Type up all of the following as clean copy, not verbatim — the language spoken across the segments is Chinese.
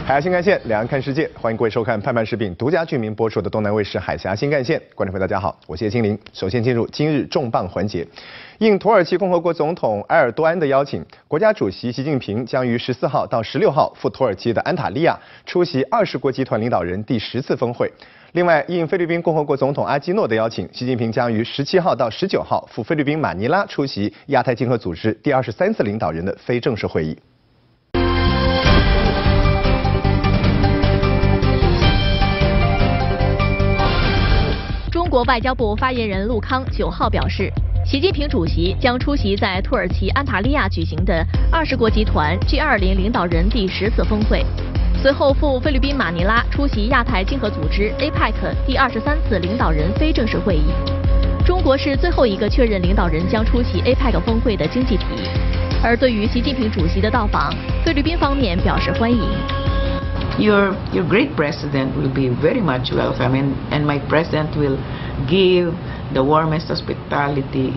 海峡新干线，两岸看世界，欢迎各位收看盼盼视频独家居民播出的东南卫视海峡新干线。观众朋友大家好，我是叶清林。首先进入今日重磅环节，应土耳其共和国总统埃尔多安的邀请，国家主席习近平将于14号到16号赴土耳其的安塔利亚出席20国集团领导人第10次峰会。另外，应菲律宾共和国总统阿基诺的邀请，习近平将于17号到19号赴菲律宾马尼拉出席亚太经合组织第23次领导人的非正式会议。 中国外交部发言人陆康9号表示，习近平主席将出席在土耳其安塔利亚举行的20国集团 G20 领导人第10次峰会，随后赴菲律宾马尼拉出席亚太经合组织 APEC 第23次领导人非正式会议。中国是最后一个确认领导人将出席 APEC 峰会的经济体。而对于习近平主席的到访，菲律宾方面表示欢迎。 Your great president will be very much welcome, and my president will give the warmest hospitality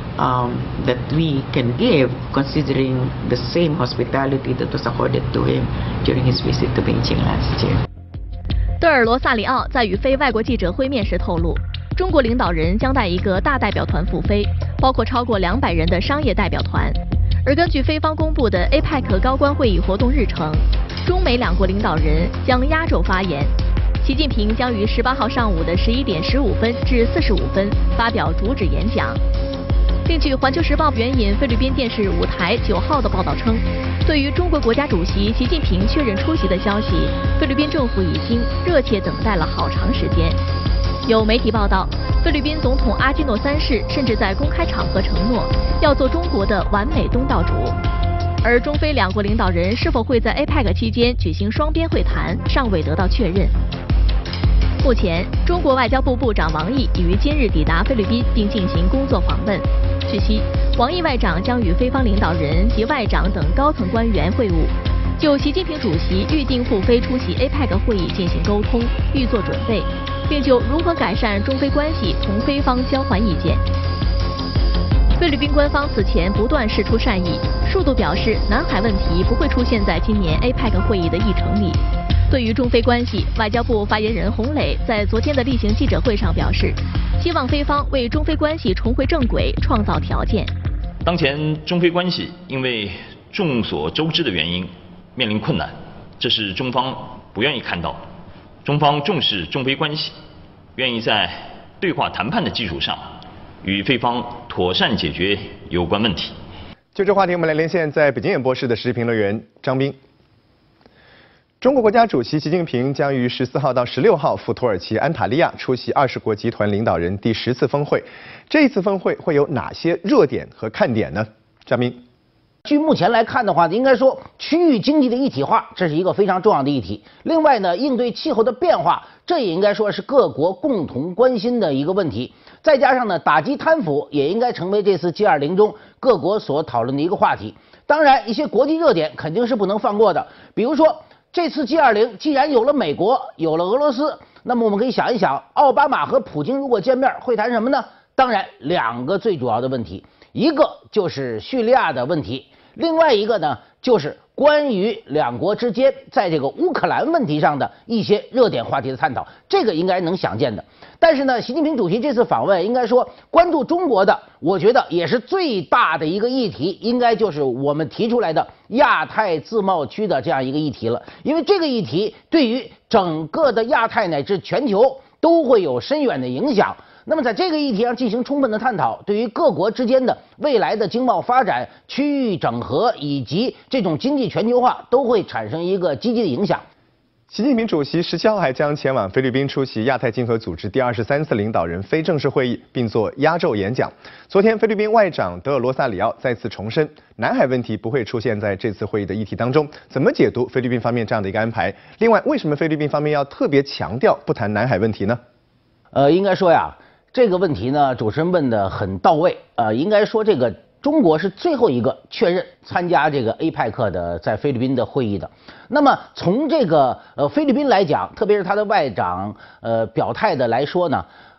that we can give, considering the same hospitality that was accorded to him during his visit to Beijing last year. 德尔罗萨里奥在与非外国记者会面时透露，中国领导人将带一个大代表团赴菲，包括超过200人的商业代表团。而根据菲方公布的 APEC 高官会议活动日程，中美两国领导人将压轴发言。习近平将于18号上午的11点15分至45分发表主旨演讲。另据《环球时报》援引菲律宾电视5台9号的报道称，对于中国国家主席习近平确认出席的消息，菲律宾政府已经热切等待了好长时间。有媒体报道，菲律宾总统阿基诺3世甚至在公开场合承诺要做中国的完美东道主。而中非两国领导人是否会在 APEC 期间举行双边会谈，尚未得到确认。目前，中国外交部部长王毅已于今日抵达菲律宾，并进行工作访问。据悉，王毅外长将与菲方领导人及外长等高层官员会晤，就习近平主席预定赴菲出席 APEC 会议进行沟通，预做准备，并就如何改善中非关系同菲方交换意见。菲律宾官方此前不断释出善意，数度表示南海问题不会出现在今年 APEC 会议的议程里。对于中非关系，外交部发言人洪磊在昨天的例行记者会上表示，希望菲方为中非关系重回正轨创造条件。 当前中非关系因为众所周知的原因面临困难，这是中方不愿意看到的。中方重视中非关系，愿意在对话谈判的基础上与菲方妥善解决有关问题。 就这话题，我们来连线在北京演播室的时事评论员张斌。中国国家主席习近平将于14号到16号赴土耳其安塔利亚出席20国集团领导人第10次峰会。这一次峰会会有哪些热点和看点呢？张斌。 据目前来看的话，应该说区域经济的一体化，这是一个非常重要的议题。另外呢，应对气候的变化，这也应该说是各国共同关心的一个问题。再加上呢，打击贪腐也应该成为这次 G20 中各国所讨论的一个话题。当然，一些国际热点肯定是不能放过的，比如说这次 G20 既然有了美国，有了俄罗斯，那么我们可以想一想，奥巴马和普京如果见面会谈什么呢？当然2个最主要的问题，一个就是叙利亚的问题，另外一个呢就是关于两国之间在这个乌克兰问题上的一些热点话题的探讨，这个应该能想见的。但是呢，习近平主席这次访问应该说关注中国的，我觉得也是最大的一个议题，应该就是我们提出来的亚太自贸区的这样一个议题了。因为这个议题对于整个的亚太乃至全球都会有深远的影响。那么在这个议题上进行充分的探讨，对于各国之间的未来的经贸发展、区域整合以及这种经济全球化都会产生一个积极的影响。 习近平主席17号还将前往菲律宾出席亚太经合组织第23次领导人非正式会议，并做压轴演讲。昨天，菲律宾外长德尔罗萨里奥再次重申，南海问题不会出现在这次会议的议题当中。怎么解读菲律宾方面这样的一个安排？另外，为什么菲律宾方面要特别强调不谈南海问题呢？ 应该说呀，这个问题呢，主持人问得很到位。应该说这个中国是最后一个确认参加这个 APEC 的在菲律宾的会议的。那么从这个菲律宾来讲，特别是他的外长表态的来说呢，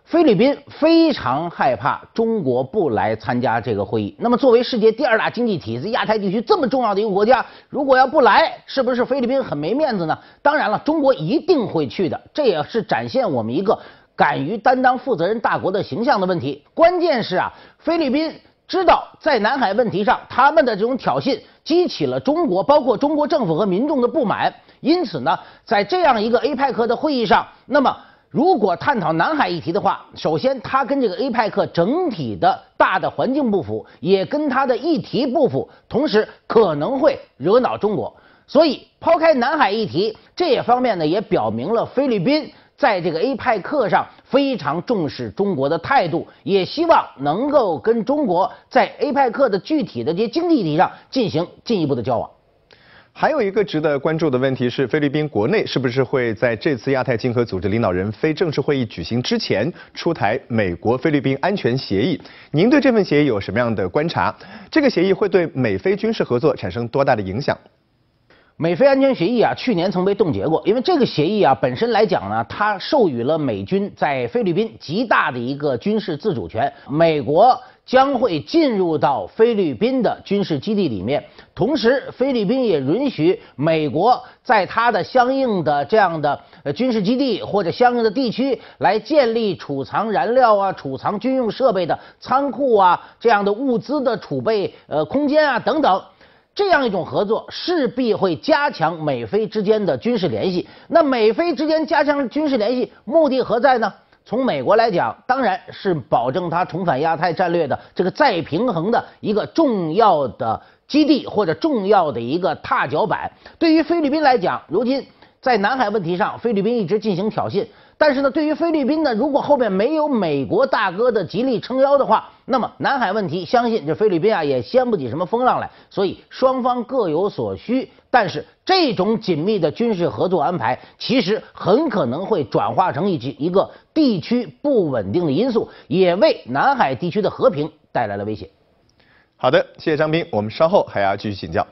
菲律宾非常害怕中国不来参加这个会议。那么，作为世界第2大经济体，在亚太地区这么重要的一个国家，如果要不来，是不是菲律宾很没面子呢？当然了，中国一定会去的，这也是展现我们一个敢于担当负责任大国的形象的问题。关键是啊，菲律宾知道在南海问题上，他们的这种挑衅激起了中国，包括中国政府和民众的不满。因此呢，在这样一个 APEC 的会议上，那么如果探讨南海议题的话，首先它跟这个 APEC 整体的大的环境不符，也跟它的议题不符，同时可能会惹恼中国。所以抛开南海议题这一方面呢，也表明了菲律宾在这个 APEC 上非常重视中国的态度，也希望能够跟中国在 APEC 的具体的这些经济议题上进行进一步的交往。 还有一个值得关注的问题是，菲律宾国内是不是会在这次亚太经合组织领导人非正式会议举行之前出台美国菲律宾安全协议？您对这份协议有什么样的观察？这个协议会对美菲军事合作产生多大的影响？ 美菲安全协议啊，去年曾被冻结过，因为这个协议啊本身来讲呢，它授予了美军在菲律宾极大的一个军事自主权，美国将会进入到菲律宾的军事基地里面，同时菲律宾也允许美国在它的相应的这样的军事基地或者相应的地区来建立储藏燃料啊、储藏军用设备的仓库啊、这样的物资的储备空间啊等等。这样一种合作势必会加强美菲之间的军事联系。那美菲之间加强军事联系目的何在呢？从美国来讲，当然是保证它重返亚太战略的这个再平衡的一个重要的基地或者重要的一个踏脚板。对于菲律宾来讲，如今在南海问题上，菲律宾一直进行挑衅。但是呢，对于菲律宾呢，如果后面没有美国大哥的极力撑腰的话，那么南海问题，相信这菲律宾啊也掀不起什么风浪来。所以双方各有所需，但是这种紧密的军事合作安排，其实很可能会转化成一个地区不稳定的因素，也为南海地区的和平带来了威胁。 好的，谢谢张斌，我们稍后还要继续请教。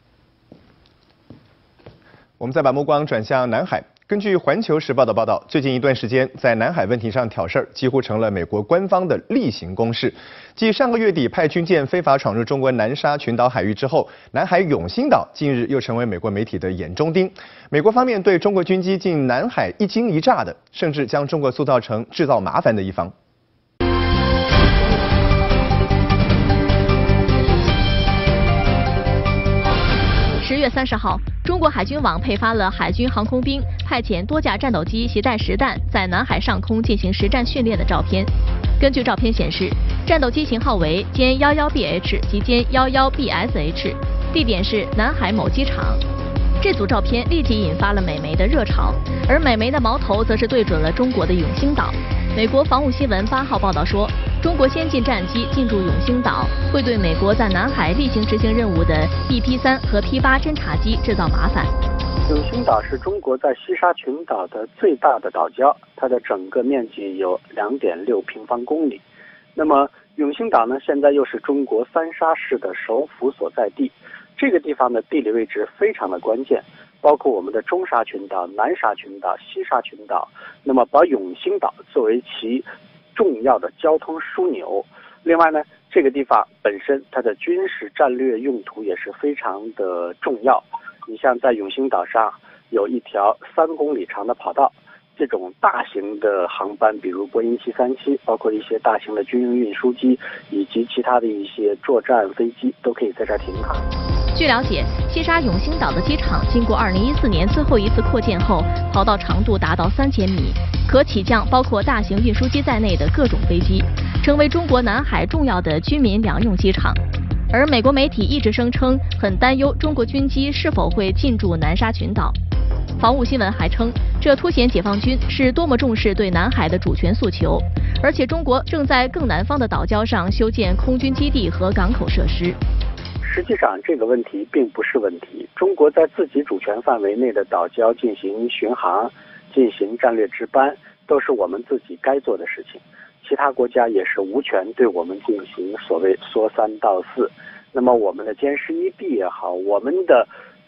我们再把目光转向南海。根据《环球时报》的报道，最近一段时间，在南海问题上挑事儿，几乎成了美国官方的例行公事。继上个月底派军舰非法闯入中国南沙群岛海域之后，南海永兴岛近日又成为美国媒体的眼中钉。美国方面对中国军机进南海一惊一乍的，甚至将中国塑造成制造麻烦的一方。 10月30号，中国海军网配发了海军航空兵派遣多架战斗机携带实弹在南海上空进行实战训练的照片。根据照片显示，战斗机型号为歼11BH及歼11BSH， 地点是南海某机场。这组照片立即引发了美媒的热潮，而美媒的矛头则是对准了中国的永兴岛。美国防务新闻8号报道说，中国先进战机进驻永兴岛，会对美国在南海例行执行任务的 BP-3和 P-8侦察机制造麻烦。 永兴岛是中国在西沙群岛的最大的岛礁，它的整个面积有2.6平方公里。那么永兴岛呢，现在又是中国三沙市的首府所在地。这个地方的地理位置非常的关键，包括我们的中沙群岛、南沙群岛、西沙群岛，那么把永兴岛作为其重要的交通枢纽。另外呢，这个地方本身它的军事战略用途也是非常的重要。你像在永兴岛上有一条3公里长的跑道，这种大型的航班，比如波音737，包括一些大型的军用运输机以及其他的一些作战飞机，都可以在这儿停靠。 据了解，西沙永兴岛的机场经过2014年最后一次扩建后，跑道长度达到3000米，可起降包括大型运输机在内的各种飞机，成为中国南海重要的军民两用机场。而美国媒体一直声称很担忧中国军机是否会进驻南沙群岛。防务新闻还称，这凸显解放军是多么重视对南海的主权诉求，而且中国正在更南方的岛礁上修建空军基地和港口设施。 实际上，这个问题并不是问题。中国在自己主权范围内的岛礁进行巡航、进行战略值班，都是我们自己该做的事情。其他国家也是无权对我们进行所谓说3道4。那么我们的歼11B 也好，我们的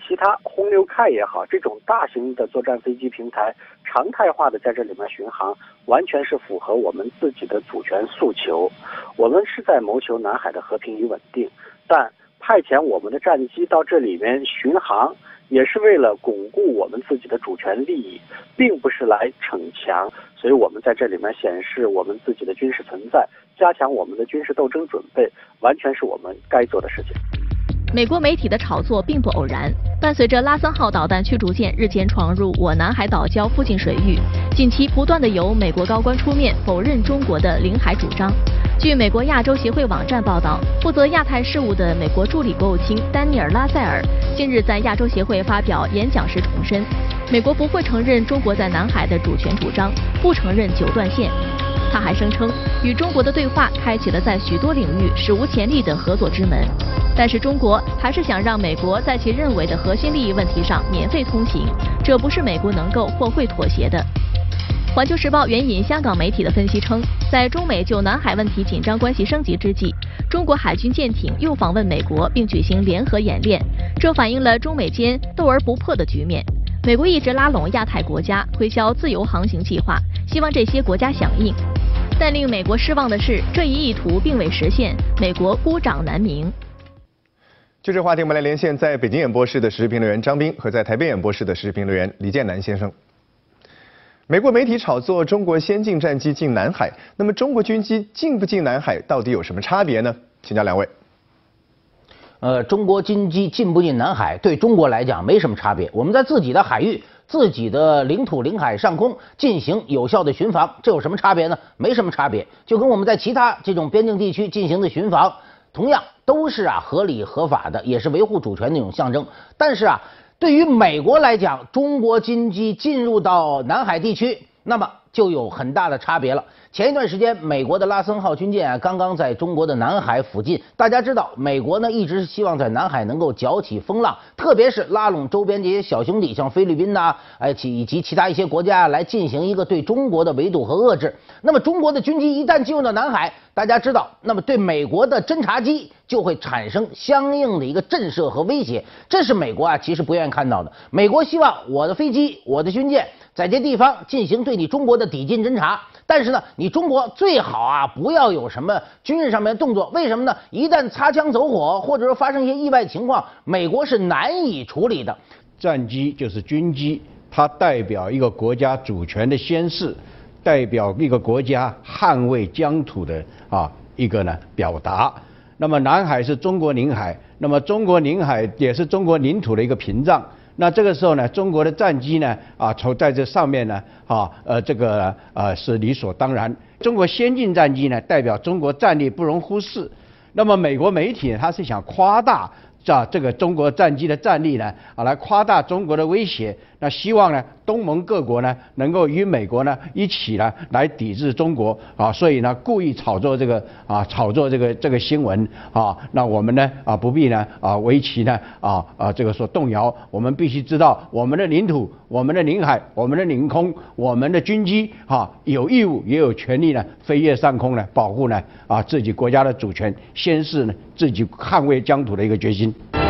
其他轰六 K 也好，这种大型的作战飞机平台常态化的在这里面巡航，完全是符合我们自己的主权诉求。我们是在谋求南海的和平与稳定，但派遣我们的战机到这里面巡航，也是为了巩固我们自己的主权利益，并不是来逞强。所以我们在这里面显示我们自己的军事存在，加强我们的军事斗争准备，完全是我们该做的事情。 美国媒体的炒作并不偶然，伴随着拉森号导弹驱逐舰日前闯入我南海岛礁附近水域，近期不断的有美国高官出面否认中国的领海主张。据美国亚洲协会网站报道，负责亚太事务的美国助理国务卿丹尼尔·拉塞尔近日在亚洲协会发表演讲时重申，美国不会承认中国在南海的主权主张，不承认九段线。他还声称，与中国的对话开启了在许多领域史无前例的合作之门，但是中国还是想让美国在其认为的核心利益问题上免费通行，这不是美国能够或会妥协的。环球时报援引香港媒体的分析称，在中美就南海问题紧张关系升级之际，中国海军舰艇又访问美国并举行联合演练，这反映了中美间斗而不破的局面。美国一直拉拢亚太国家推销自由航行计划，希望这些国家响应。但令美国失望的是，这一意图并未实现，美国孤掌难鸣。 就这话题，我们来连线在北京演播室的时事评论员张斌和在台北演播室的时事评论员李建南先生。美国媒体炒作中国先进战机进南海，那么中国军机进不进南海到底有什么差别呢？请教两位。 中国军机进不进南海，对中国来讲没什么差别。我们在自己的海域、自己的领土、领海上空进行有效的巡防，这有什么差别呢？没什么差别，就跟我们在其他这种边境地区进行的巡防，同样都是合理合法的，也是维护主权的一种象征。但是对于美国来讲，中国军机进入到南海地区，那么就有很大的差别了。前一段时间，美国的拉森号军舰刚刚在中国的南海附近。大家知道，美国呢一直是希望在南海能够搅起风浪，特别是拉拢周边这些小兄弟，像菲律宾以及其他一些国家来进行一个对中国的围堵和遏制。那么中国的军机一旦进入到南海，大家知道，那么对美国的侦察机就会产生相应的一个震慑和威胁，这是美国其实不愿意看到的。美国希望我的飞机、我的军舰在这地方进行对你中国的抵近侦察，但是呢，你中国最好不要有什么军事上面的动作。为什么呢？一旦擦枪走火，或者说发生一些意外情况，美国是难以处理的。 战机就是军机，它代表一个国家主权的宣示，代表一个国家捍卫疆土的一个表达。那么南海是中国领海，那么中国领海也是中国领土的一个屏障。那这个时候呢，中国的战机呢在这上面呢是理所当然。中国先进战机呢代表中国战力不容忽视。那么美国媒体呢，他是想夸大这个中国战机的战力呢来夸大中国的威胁。那希望呢东盟各国呢能够与美国呢一起呢来抵制中国所以呢故意炒作这个新闻那我们呢不必呢为其呢这个所动摇。我们必须知道我们的领土、我们的领海、我们的领空、我们的军机有义务也有权利呢飞越上空呢保护呢自己国家的主权，宣示呢自己捍卫疆土的一个决心。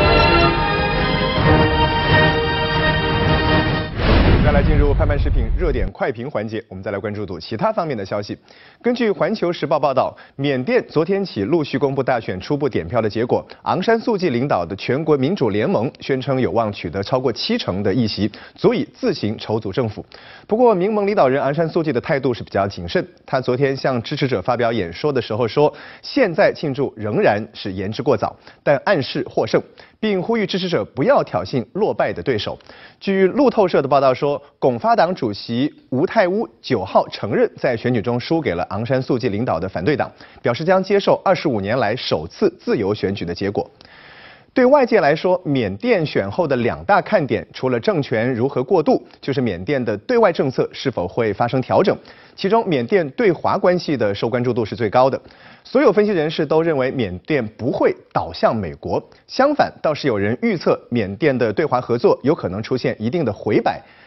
再来进入拍卖视频热点快评环节，我们再来关注其他方面的消息。根据环球时报报道，缅甸昨天起陆续公布大选初步点票的结果，昂山素季领导的全国民主联盟宣称有望取得超过70%的议席，足以自行筹组政府。不过，民盟领导人昂山素季的态度是比较谨慎，他昨天向支持者发表演说的时候说，现在庆祝仍然是言之过早，但暗示获胜，并呼吁支持者不要挑衅落败的对手。据路透社的报道说，拱发党主席吴泰乌9号承认在选举中输给了昂山素季领导的反对党，表示将接受25年来首次自由选举的结果。对外界来说，缅甸选后的2大看点，除了政权如何过渡，就是缅甸的对外政策是否会发生调整。其中，缅甸对华关系的受关注度是最高的。所有分析人士都认为缅甸不会倒向美国，相反，倒是有人预测缅甸的对华合作有可能出现一定的回摆。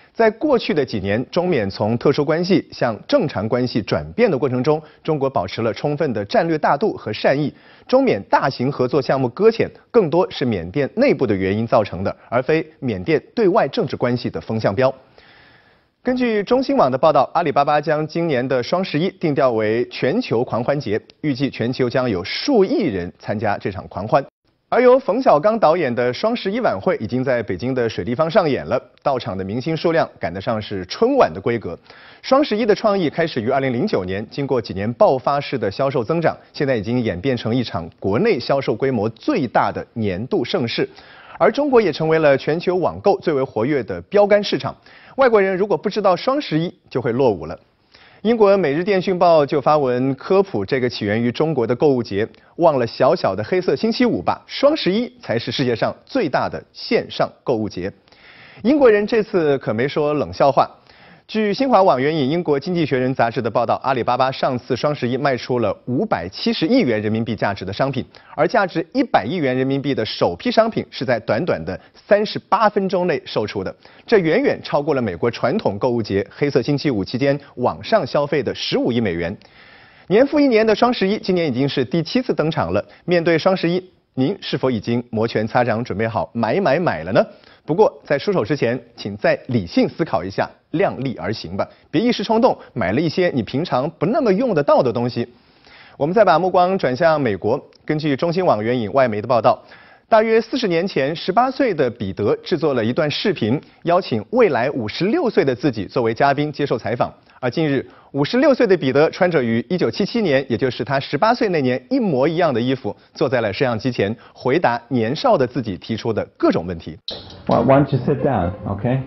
在过去的几年，中缅从特殊关系向正常关系转变的过程中，中国保持了充分的战略大度和善意。中缅大型合作项目搁浅，更多是缅甸内部的原因造成的，而非缅甸对外政治关系的风向标。根据中新网的报道，阿里巴巴将今年的双11定调为全球狂欢节，预计全球将有数亿人参加这场狂欢。而由冯小刚导演的双11晚会已经在北京的水立方上演了，到场的明星数量赶得上是春晚的规格。双11的创意开始于2009年，经过几年爆发式的销售增长，现在已经演变成一场国内销售规模最大的年度盛事。而中国也成为了全球网购最为活跃的标杆市场。外国人如果不知道双11，就会落伍了。英国《每日电讯报》就发文科普这个起源于中国的购物节，忘了小小的黑色星期五吧，双11才是世界上最大的线上购物节。英国人这次可没说冷笑话。据新华网援引英国《经济学人》杂志的报道，阿里巴巴上次双11卖出了570亿元人民币价值的商品，而价值100亿元人民币的首批商品是在短短的38分钟内售出的，这远远超过了美国传统购物节黑色星期五期间网上消费的15亿美元。年复一年的双11，今年已经是第7次登场了。面对双11，您是否已经摩拳擦掌，准备好买了呢？不过在出手之前，请再理性思考一下，量力而行吧，别一时冲动买了一些你平常不那么用得到的东西。我们再把目光转向美国，根据中新网援引外媒的报道，大约40年前，18岁的彼得制作了一段视频，邀请未来56岁的自己作为嘉宾接受采访。而近日，56岁的彼得穿着与1977年，也就是他18岁那年一模一样的衣服，坐在了摄像机前，回答年少的自己提出的各种问题。 Why don't you sit down, okay?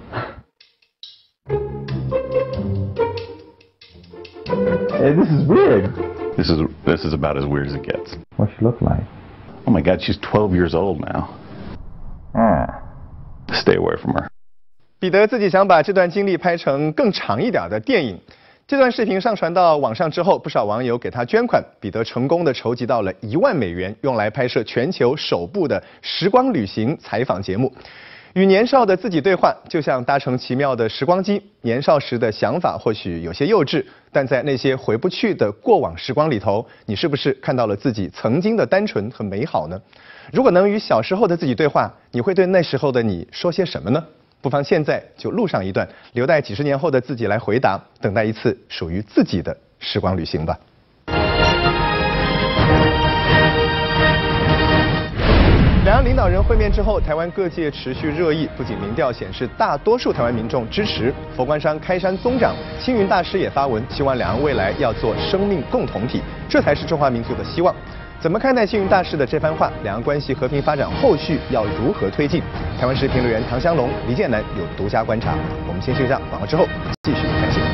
Hey, this is weird. This is about as weird as it gets. What's she look like? Oh my God, she's 12 years old now. Stay away from her. 彼得自己想把这段经历拍成更长一点的电影。这段视频上传到网上之后，不少网友给他捐款，彼得成功的筹集到了1万美元，用来拍摄全球首部的时光旅行采访节目。与年少的自己对话，就像搭乘奇妙的时光机。年少时的想法或许有些幼稚，但在那些回不去的过往时光里头，你是不是看到了自己曾经的单纯和美好呢？如果能与小时候的自己对话，你会对那时候的你说些什么呢？不妨现在就录上一段，留待几十年后的自己来回答，等待一次属于自己的时光旅行吧。两岸领导人会面之后，台湾各界持续热议，不仅民调显示大多数台湾民众支持，佛光山开山宗长星云大师也发文，希望两岸未来要做生命共同体，这才是中华民族的希望。怎么看待星云大师的这番话？两岸关系和平发展后续要如何推进？台湾时评论员唐湘龙、黎建南有独家观察。我们先休息一下，广告之后继续看新闻。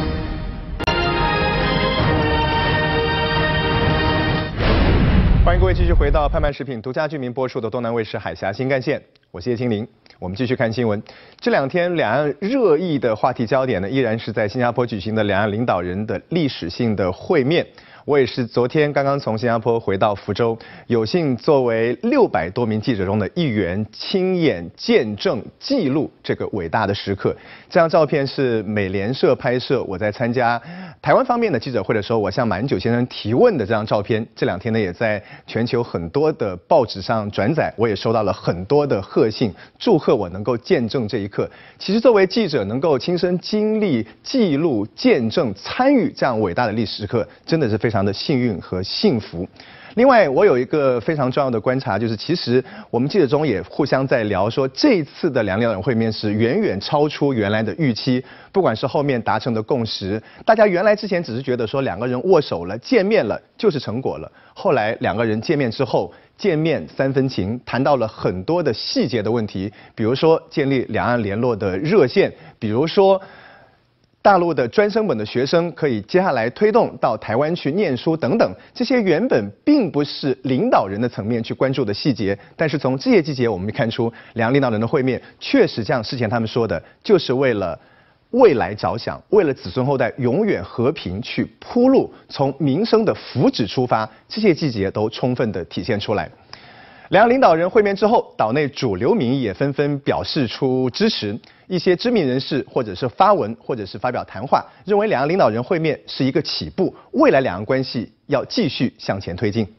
欢迎各位继续回到盼盼食品独家居民播出的东南卫视海峡新干线，我是叶清林。我们继续看新闻。这两天两岸热议的话题焦点呢，依然是在新加坡举行的两岸领导人的历史性的会面。我也是昨天刚刚从新加坡回到福州，有幸作为600多名记者中的一员，亲眼见证记录这个伟大的时刻。这张照片是美联社拍摄，我在参加台湾方面的记者会的时候，我向马英九先生提问的这张照片。这两天呢，也在全球很多的报纸上转载，我也收到了很多的贺信，祝贺我能够见证这一刻。其实作为记者，能够亲身经历、记录、见证、参与这样伟大的历史时刻，真的是非常的幸运和幸福。另外，我有一个非常重要的观察，就是其实我们记者中也互相在聊说，这一次的两岸会面是远远超出原来的预期。不管是后面达成的共识，大家原来之前只是觉得说两个人握手了、见面了就是成果了。后来两个人见面之后，见面3分情，谈到了很多的细节的问题，比如说建立两岸联络的热线，比如说大陆的专升本的学生可以接下来推动到台湾去念书等等，这些原本并不是领导人的层面去关注的细节，但是从这些细节我们看出，两岸领导人的会面确实像之前他们说的，就是为了未来着想，为了子孙后代永远和平去铺路，从民生的福祉出发，这些细节都充分的体现出来。两岸领导人会面之后，岛内主流民意也纷纷表示出支持。 一些知名人士或者是发文或者是发表谈话，认为两岸领导人会面是一个起步，未来两岸关系要继续向前推进。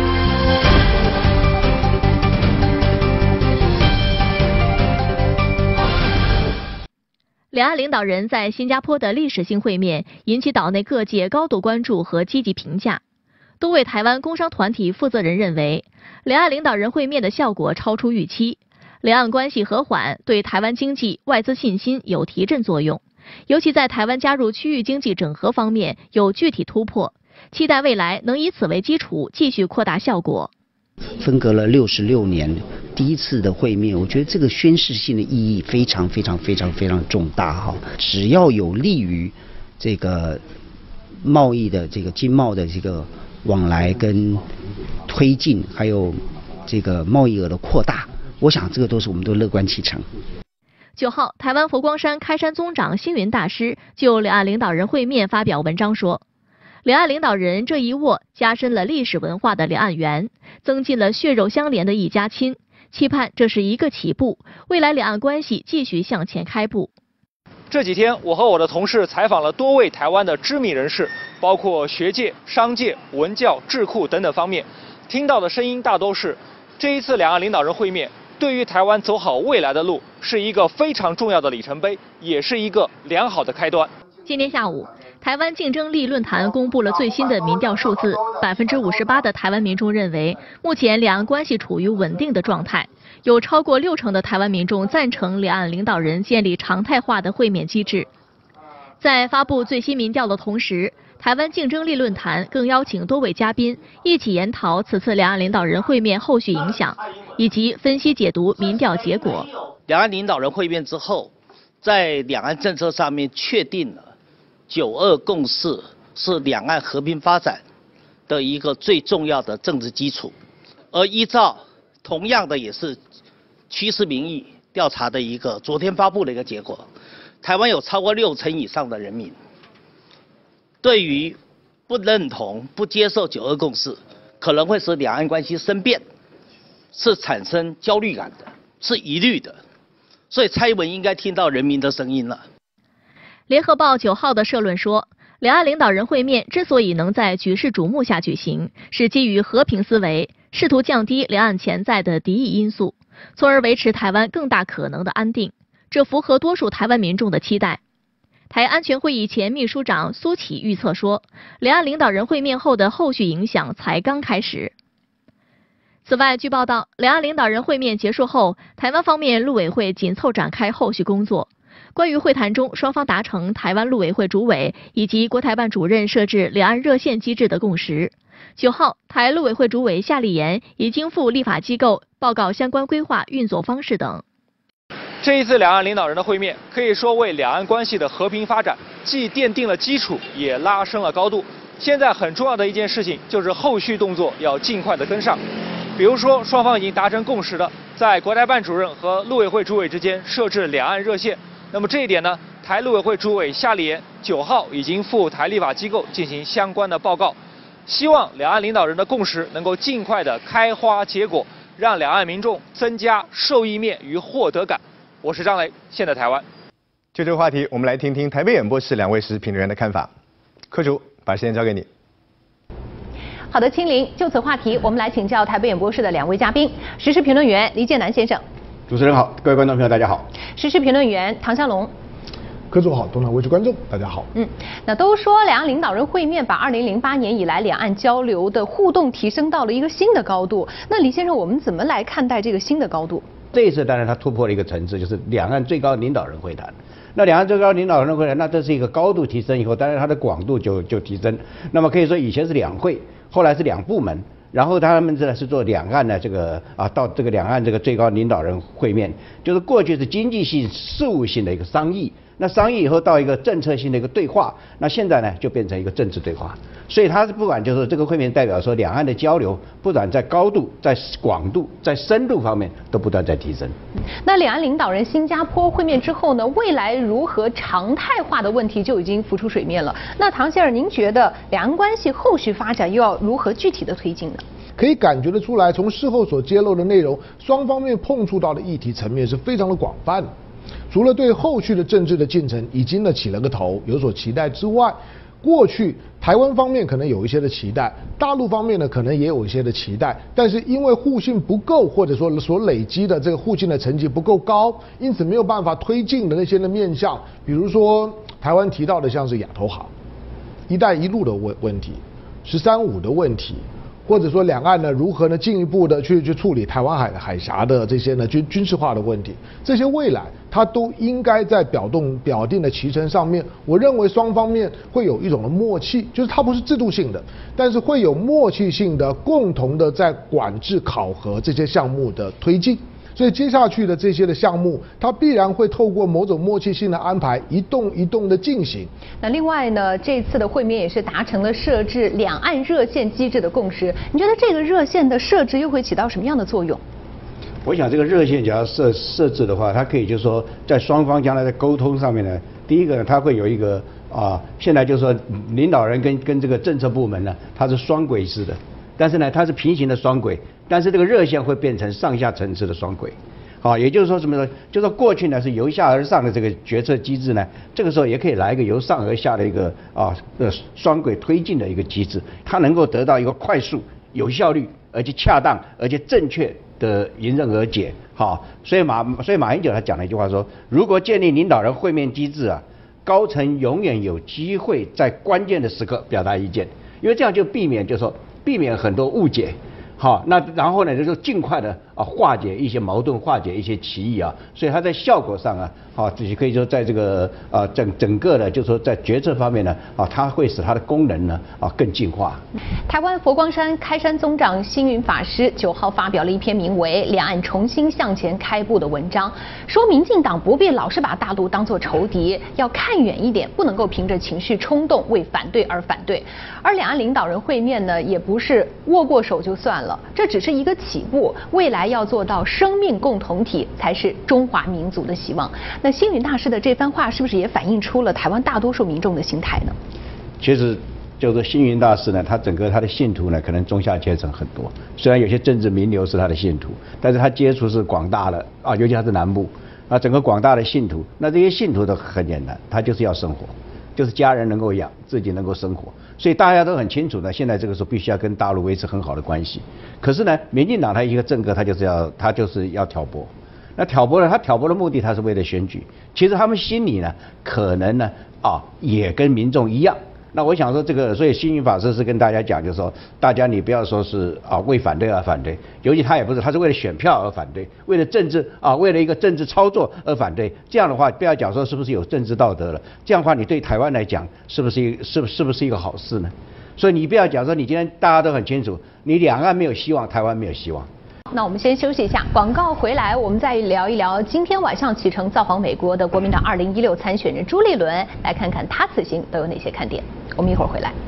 两岸领导人在新加坡的历史性会面，引起岛内各界高度关注和积极评价。多位台湾工商团体负责人认为，两岸领导人会面的效果超出预期。两岸关系和缓对台湾经济、外资信心有提振作用，尤其在台湾加入区域经济整合方面有具体突破，期待未来能以此为基础继续扩大效果。 分隔了66年，第一次的会面，我觉得这个宣示性的意义非常重大哈。只要有利于这个贸易的这个经贸的这个往来跟推进，还有这个贸易额的扩大。我想这个都是我们都乐观其成。 9号，台湾佛光山开山宗长星云大师就两岸领导人会面发表文章说，两岸领导人这一握，加深了历史文化的两岸缘，增进了血肉相连的一家亲，期盼这是一个起步，未来两岸关系继续向前开步。 这几天，我和我的同事采访了多位台湾的知名人士，包括学界、商界、文教、智库等等方面，听到的声音大都是，这一次两岸领导人会面对于台湾走好未来的路是一个非常重要的里程碑，也是一个良好的开端。 今天下午，台湾竞争力论坛公布了最新的民调数字，58%的台湾民众认为目前两岸关系处于稳定的状态，有超过60%的台湾民众赞成两岸领导人建立常态化的会面机制。在发布最新民调的同时，台湾竞争力论坛更邀请多位嘉宾一起研讨此次两岸领导人会面后续影响，以及分析解读民调结果。 两岸领导人会面之后，在两岸政策上面确定了9·2共识是两岸和平发展的一个最重要的政治基础，而依照同样的也是趋势民意调查的一个昨天发布的一个结果，台湾有超过60%以上的人民对于不认同、不接受9·2共识，可能会使两岸关系生变，是产生焦虑感的，是疑虑的。所以蔡英文应该听到人民的声音了。 联合报9号的社论说，两岸领导人会面之所以能在举世瞩目下举行，是基于和平思维，试图降低两岸潜在的敌意因素，从而维持台湾更大可能的安定。这符合多数台湾民众的期待。台安全会议前秘书长苏启预测说，两岸领导人会面后的后续影响才刚开始。此外，据报道，两岸领导人会面结束后，台湾方面陆委会紧凑展开后续工作。关于会谈中双方达成台湾陆委会主委以及国台办主任设置两岸热线机制的共识。9号，台陆委会主委夏立言已经赴立法机构报告相关规划运作方式等。 这一次两岸领导人的会面，可以说为两岸关系的和平发展既奠定了基础，也拉升了高度。现在很重要的一件事情就是后续动作要尽快的跟上。比如说，双方已经达成共识的，在国台办主任和陆委会主委之间设置两岸热线。那么这一点呢，台陆委会主委夏立言9号已经赴台立法机构进行相关的报告，希望两岸领导人的共识能够尽快的开花结果，让两岸民众增加受益面与获得感。我是张雷，现在台湾。 就这个话题，我们来听听台北演播室2位时事评论员的看法。柯主，把时间交给你。 好的，清林，就此话题，我们来请教台北演播室的2位嘉宾，时事评论员黎建南先生。 主持人好，各位观众朋友大家好。 时事评论员唐湘龙。 柯总好，东南卫视观众大家好。 那都说两岸领导人会面把2008年以来两岸交流的互动提升到了一个新的高度。那黎先生，我们怎么来看待这个新的高度？ 这一次当然它突破了一个层次，就是两岸最高领导人会谈。那两岸最高领导人会谈，那这是一个高度提升以后，当然它的广度就提升。那么可以说以前是2会，后来是2部门。然后他们是做两岸的这个到这个两岸这个最高领导人会面，就是过去是经济性、事务性的一个商议，那商议以后到一个政策性的一个对话，那现在呢就变成一个政治对话，所以它不管就是这个会面代表说两岸的交流，不管在高度、在广度、在深度方面都不断在提升。 那两岸领导人新加坡会面之后呢，未来如何常态化的问题就已经浮出水面了。那唐先生，您觉得两岸关系后续发展又要如何具体的推进呢？ 可以感觉得出来，从事后所揭露的内容，双方面碰触到的议题层面是非常的广泛的。 除了对后续的政治的进程已经起了个头，有所期待之外，过去台湾方面可能有一些的期待，大陆方面呢可能也有一些的期待，但是因为互信不够，或者说所累积的这个互信的成绩不够高，因此没有办法推进的那些的面向，比如说台湾提到的像是亚投行、一带一路的问题、13.5的问题，或者说两岸呢如何呢进一步的去处理台湾海峡的这些呢军事化的问题，这些未来它都应该在表定的期程上面，我认为双方面会有一种的默契，就是它不是制度性的，但是会有默契性的共同的在管制考核这些项目的推进。所以接下去的这些的项目，它必然会透过某种默契性的安排，一动一动的进行。 那另外呢，这次的会面也是达成了设置两岸热线机制的共识。你觉得这个热线的设置又会起到什么样的作用？ 我想这个热线只要设置的话，它可以就是说在双方将来的沟通上面呢，第一个呢，它会有一个现在就是说领导人跟这个政策部门呢，它是双轨式的。但是呢，它是平行的双轨，但是这个热线会变成上下层次的双轨，也就是说什么呢？就是说过去呢是由下而上的这个决策机制呢，这个时候也可以来一个由上而下的一个双轨推进的一个机制，它能够得到一个快速、有效率，而且恰当，而且正确的迎刃而解。所以马英九他讲了一句话说，如果建立领导人会面机制高层永远有机会在关键的时刻表达意见，因为这样就避免很多误解，那然后呢，就是尽快的化解一些矛盾，化解一些歧义所以它在效果上自己可以说在这个整个的，就是说在决策方面呢它会使它的功能呢更进化。 台湾佛光山开山宗长星云法师9号发表了一篇名为《两岸重新向前开步》的文章，说民进党不必老是把大陆当作仇敌，要看远一点，不能够凭着情绪冲动为反对而反对。而两岸领导人会面呢，也不是握过手就算了，这只是一个起步，未来要做到生命共同体才是中华民族的希望。那星云大师的这番话是不是也反映出了台湾大多数民众的心态呢？ 其实就是星云大师呢，他的信徒呢，可能中下阶层很多，虽然有些政治名流是他的信徒，但是他接触是广大的尤其他是南部整个广大的信徒，那这些信徒都很简单，他就是要生活，就是家人能够养，自己能够生活，所以大家都很清楚呢，现在这个时候必须要跟大陆维持很好的关系。可是呢，民进党他一个政客，他就是要挑拨。那挑拨呢？他挑拨的目的，他是为了选举。其实他们心里呢，可能呢，也跟民众一样。那我想说这个，所以星云法师是跟大家讲，就是说，大家你不要说是为反对而反对，尤其他也不是，他是为了选票而反对，为了政治为了一个政治操作而反对。这样的话，不要讲说是不是有政治道德了，这样的话你对台湾来讲是不是一个好事呢？所以你不要讲说你今天大家都很清楚，你两岸没有希望，台湾没有希望。 那我们先休息一下，广告回来，我们再聊一聊今天晚上启程造访美国的国民党2016参选人朱立伦，来看看他此行都有哪些看点。我们一会儿回来。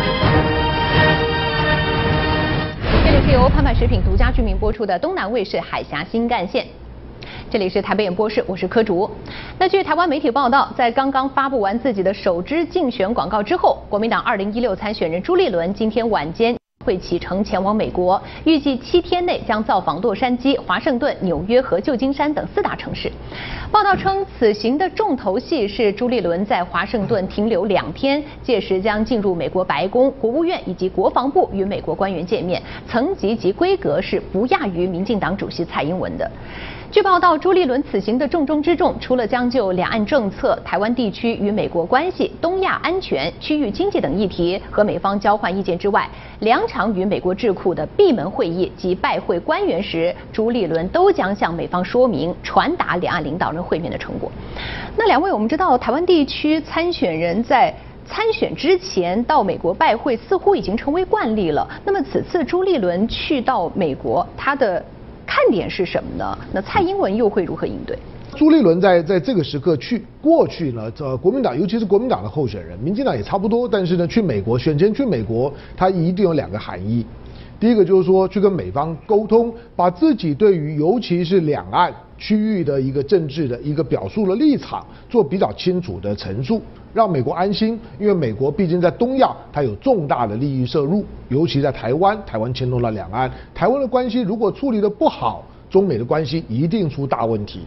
这里是由盼盼食品独家居民播出的东南卫视海峡新干线。这里是台北演播室，我是柯竹。那据台湾媒体报道，在刚刚发布完自己的首支竞选广告之后，国民党2016参选人朱立伦今天晚间会启程前往美国，预计7天内将造访洛杉矶、华盛顿、纽约和旧金山等4大城市。报道称，此行的重头戏是朱立伦在华盛顿停留2天，届时将进入美国白宫、国务院以及国防部与美国官员见面，层级及规格是不亚于民进党主席蔡英文的。据报道，朱立伦此行的重中之重，除了将就两岸政策、台湾地区与美国关系、东亚安全、区域经济等议题和美方交换意见之外，2场与美国智库的闭门会议及拜会官员时，朱立伦都将向美方说明、传达两岸领导人会面的成果。那2位，我们知道台湾地区参选人在参选之前到美国拜会，似乎已经成为惯例了。那么此次朱立伦去到美国，他的看点是什么呢？那蔡英文又会如何应对？ 朱立伦在这个时刻过去呢，国民党尤其是国民党的候选人，民进党也差不多，但是呢，去美国选前去美国，它一定有2个含义。第一个就是说去跟美方沟通，把自己对于尤其是两岸区域的一个政治的一个表述的立场做比较清楚的陈述，让美国安心，因为美国毕竟在东亚它有重大的利益摄入，尤其在台湾牵动了两岸，台湾的关系如果处理得不好，中美的关系一定出大问题。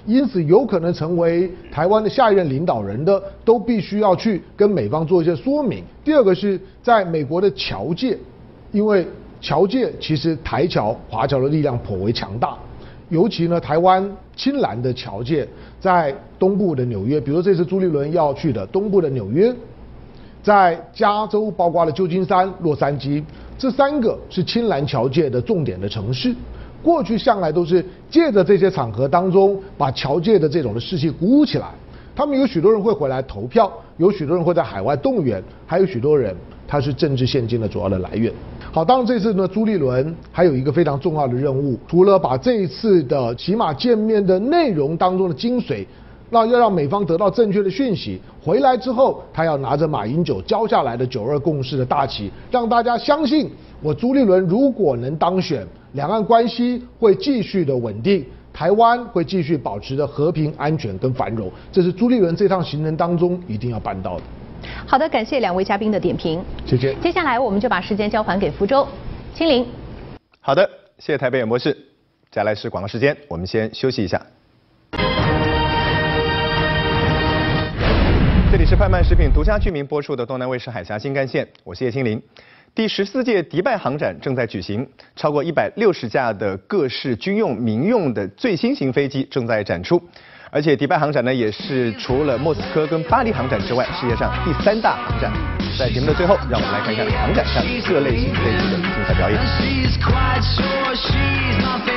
因此有可能成为台湾的下一任领导人的，都必须要去跟美方做一些说明。第二个是在美国的侨界，因为侨界其实台侨、华侨的力量颇为强大，尤其呢台湾亲蓝的侨界在东部的纽约，比如这次朱立伦要去的东部的纽约，在加州包括了旧金山、洛杉矶，这3个是亲蓝侨界的重点的城市。过去向来都是借着这些场合当中，把侨界的这种的士气鼓舞起来。他们有许多人会回来投票，有许多人会在海外动员，还有许多人他是政治现金的主要的来源。好，当然这次呢，朱立伦还有一个非常重要的任务，除了把这一次的起码见面的内容当中的精髓，要让美方得到正确的讯息，回来之后他要拿着马英九交下来的9·2共识的大旗，让大家相信我朱立伦如果能当选，两岸关系会继续的稳定，台湾会继续保持着和平、安全跟繁荣，这是朱立伦这趟行程当中一定要办到的。 好的，感谢2位嘉宾的点评， 谢谢。 接下来我们就把时间交还给福州，清林。 好的，谢谢台北演播室。接下来是广告时间，我们先休息一下。这里是泛泛食品独家居民播出的东南卫视海峡新干线，我是叶清林。第14届迪拜航展正在举行，超过160架的各式军用、民用的最新型飞机正在展出。而且迪拜航展呢，也是除了莫斯科跟巴黎航展之外，世界上第3大航展。在节目的最后，让我们来看看航展上各类型飞机的精彩表演。